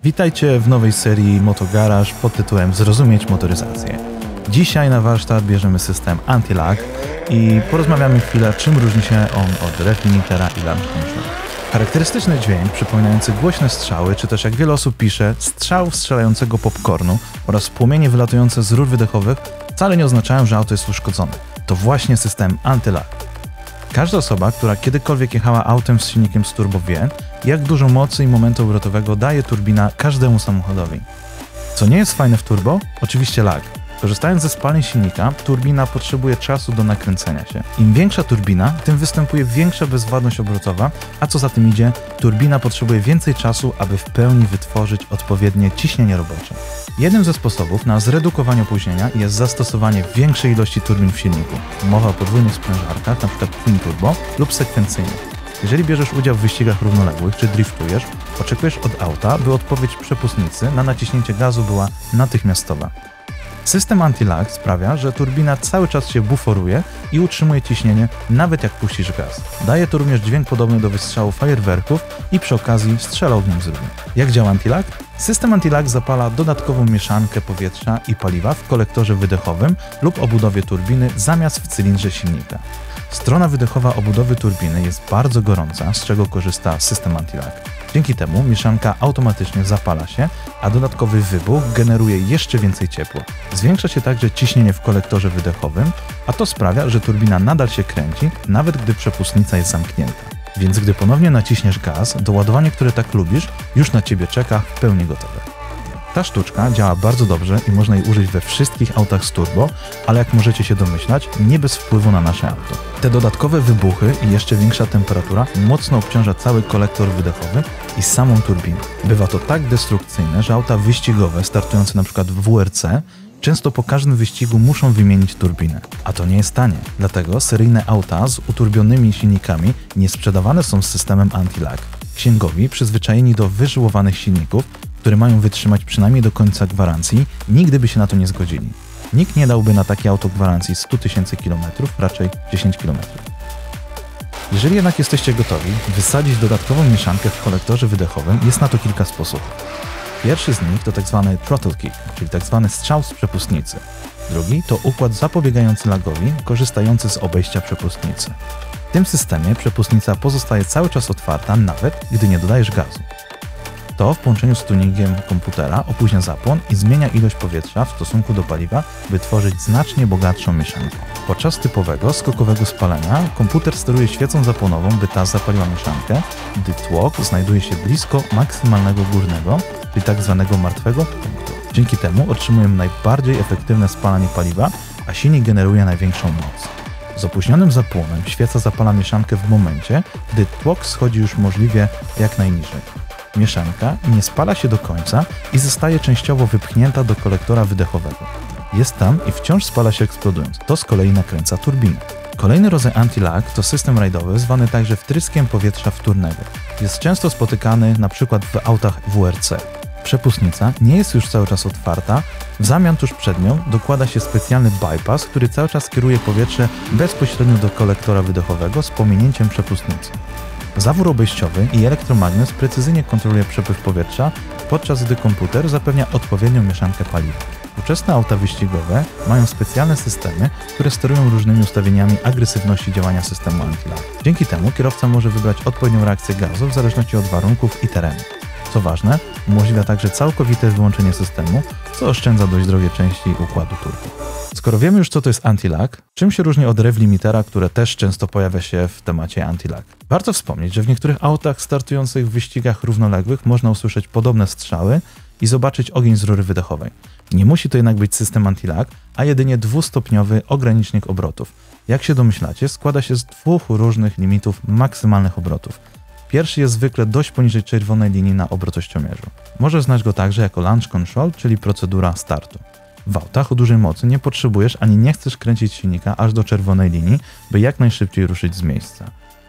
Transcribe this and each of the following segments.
Witajcie w nowej serii Moto Garage pod tytułem Zrozumieć motoryzację. Dzisiaj na warsztat bierzemy system Anti-Lag i porozmawiamy chwilę, czym różni się on od rev limitera i launch control. Charakterystyczny dźwięk przypominający głośne strzały, czy też jak wiele osób pisze, strzał strzelającego popcornu oraz płomienie wylatujące z rur wydechowych wcale nie oznaczają, że auto jest uszkodzone. To właśnie system Anti-Lag. Każda osoba, która kiedykolwiek jechała autem z silnikiem z turbo wie, jak dużo mocy i momentu obrotowego daje turbina każdemu samochodowi. Co nie jest fajne w turbo? Oczywiście lag. Korzystając ze spalin silnika, turbina potrzebuje czasu do nakręcenia się. Im większa turbina, tym występuje większa bezwładność obrotowa, a co za tym idzie, turbina potrzebuje więcej czasu, aby w pełni wytworzyć odpowiednie ciśnienie robocze. Jednym ze sposobów na zredukowanie opóźnienia jest zastosowanie większej ilości turbin w silniku. Mowa o podwójnych sprężarkach, np. twin turbo lub sekwencyjnych. Jeżeli bierzesz udział w wyścigach równoległych czy driftujesz, oczekujesz od auta, by odpowiedź przepustnicy na naciśnięcie gazu była natychmiastowa. System Anti-Lag sprawia, że turbina cały czas się buforuje i utrzymuje ciśnienie, nawet jak puścisz gaz. Daje to również dźwięk podobny do wystrzału fajerwerków i przy okazji strzela ogniem z rury. Jak działa Anti-Lag? System Anti-Lag zapala dodatkową mieszankę powietrza i paliwa w kolektorze wydechowym lub obudowie turbiny zamiast w cylindrze silnika. Strona wydechowa obudowy turbiny jest bardzo gorąca, z czego korzysta system Anti-Lag. Dzięki temu mieszanka automatycznie zapala się, a dodatkowy wybuch generuje jeszcze więcej ciepła. Zwiększa się także ciśnienie w kolektorze wydechowym, a to sprawia, że turbina nadal się kręci, nawet gdy przepustnica jest zamknięta. Więc gdy ponownie naciśniesz gaz, doładowanie, które tak lubisz, już na Ciebie czeka w pełni gotowe. Ta sztuczka działa bardzo dobrze i można jej użyć we wszystkich autach z turbo, ale jak możecie się domyślać, nie bez wpływu na nasze auto. Te dodatkowe wybuchy i jeszcze większa temperatura mocno obciąża cały kolektor wydechowy i samą turbinę. Bywa to tak destrukcyjne, że auta wyścigowe startujące np. w WRC często po każdym wyścigu muszą wymienić turbinę. A to nie jest tanie, dlatego seryjne auta z uturbionymi silnikami nie sprzedawane są z systemem Anti-Lag. Księgowi, przyzwyczajeni do wyżyłowanych silników, które mają wytrzymać przynajmniej do końca gwarancji, nigdy by się na to nie zgodzili. Nikt nie dałby na takie auto gwarancji 100 000 km, raczej 10 km. Jeżeli jednak jesteście gotowi wysadzić dodatkową mieszankę w kolektorze wydechowym, jest na to kilka sposobów. Pierwszy z nich to tzw. throttle kick, czyli tzw. strzał z przepustnicy. Drugi to układ zapobiegający lagowi, korzystający z obejścia przepustnicy. W tym systemie przepustnica pozostaje cały czas otwarta, nawet gdy nie dodajesz gazu. To w połączeniu z tuningiem komputera opóźnia zapłon i zmienia ilość powietrza w stosunku do paliwa, by tworzyć znacznie bogatszą mieszankę. Podczas typowego, skokowego spalania komputer steruje świecą zapłonową, by ta zapaliła mieszankę, gdy tłok znajduje się blisko maksymalnego górnego, czyli tzw. martwego punktu. Dzięki temu otrzymujemy najbardziej efektywne spalanie paliwa, a silnik generuje największą moc. Z opóźnionym zapłonem świeca zapala mieszankę w momencie, gdy tłok schodzi już możliwie jak najniżej. Mieszanka nie spala się do końca i zostaje częściowo wypchnięta do kolektora wydechowego. Jest tam i wciąż spala się eksplodując. To z kolei nakręca turbinę. Kolejny rodzaj Anti-Lag to system rajdowy zwany także wtryskiem powietrza wtórnego. Jest często spotykany np. w autach WRC. Przepustnica nie jest już cały czas otwarta, w zamian tuż przed nią dokłada się specjalny bypass, który cały czas kieruje powietrze bezpośrednio do kolektora wydechowego z pominięciem przepustnicy. Zawór obejściowy i elektromagnes precyzyjnie kontroluje przepływ powietrza, podczas gdy komputer zapewnia odpowiednią mieszankę paliwa. Współczesne auta wyścigowe mają specjalne systemy, które sterują różnymi ustawieniami agresywności działania systemu Anti-Lag. Dzięki temu kierowca może wybrać odpowiednią reakcję gazu w zależności od warunków i terenu. Co ważne, umożliwia także całkowite wyłączenie systemu, co oszczędza dość drogie części układu turbo. Skoro wiemy już, co to jest Anti-Lag, czym się różni od rev limitera, które też często pojawia się w temacie Anti-Lag? Warto wspomnieć, że w niektórych autach startujących w wyścigach równoległych można usłyszeć podobne strzały i zobaczyć ogień z rury wydechowej. Nie musi to jednak być system Anti-Lag, a jedynie dwustopniowy ogranicznik obrotów. Jak się domyślacie, składa się z dwóch różnych limitów maksymalnych obrotów. Pierwszy jest zwykle dość poniżej czerwonej linii na obrotościomierzu. Możesz znać go także jako launch control, czyli procedura startu. W autach o dużej mocy nie potrzebujesz ani nie chcesz kręcić silnika aż do czerwonej linii, by jak najszybciej ruszyć z miejsca.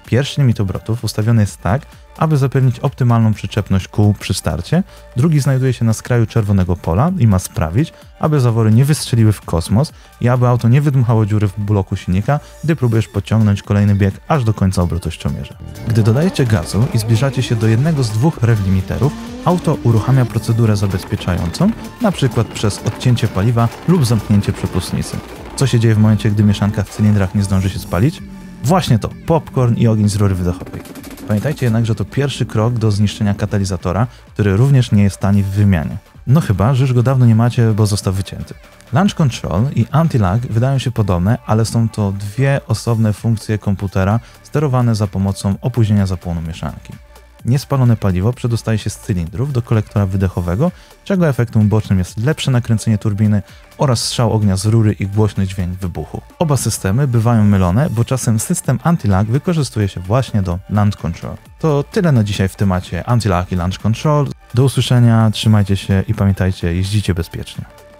Pierwszy limit obrotów ustawiony jest tak, aby zapewnić optymalną przyczepność kół przy starcie, drugi znajduje się na skraju czerwonego pola i ma sprawić, aby zawory nie wystrzeliły w kosmos i aby auto nie wydmuchało dziury w bloku silnika, gdy próbujesz pociągnąć kolejny bieg aż do końca obrotościomierza. Gdy dodajecie gazu i zbliżacie się do jednego z dwóch rev limiterów, auto uruchamia procedurę zabezpieczającą, np. przez odcięcie paliwa lub zamknięcie przepustnicy. Co się dzieje w momencie, gdy mieszanka w cylindrach nie zdąży się spalić? Właśnie to, popcorn i ogień z rury wydechowej. Pamiętajcie jednak, że to pierwszy krok do zniszczenia katalizatora, który również nie jest tani w wymianie. No chyba, że już go dawno nie macie, bo został wycięty. Launch Control i Anti-Lag wydają się podobne, ale są to dwie osobne funkcje komputera sterowane za pomocą opóźnienia zapłonu mieszanki. Niespalone paliwo przedostaje się z cylindrów do kolektora wydechowego, czego efektem ubocznym jest lepsze nakręcenie turbiny oraz strzał ognia z rury i głośny dźwięk wybuchu. Oba systemy bywają mylone, bo czasem system Anti-Lag wykorzystuje się właśnie do Launch Control. To tyle na dzisiaj w temacie Anti-Lag i Launch Control. Do usłyszenia, trzymajcie się i pamiętajcie, jeździcie bezpiecznie.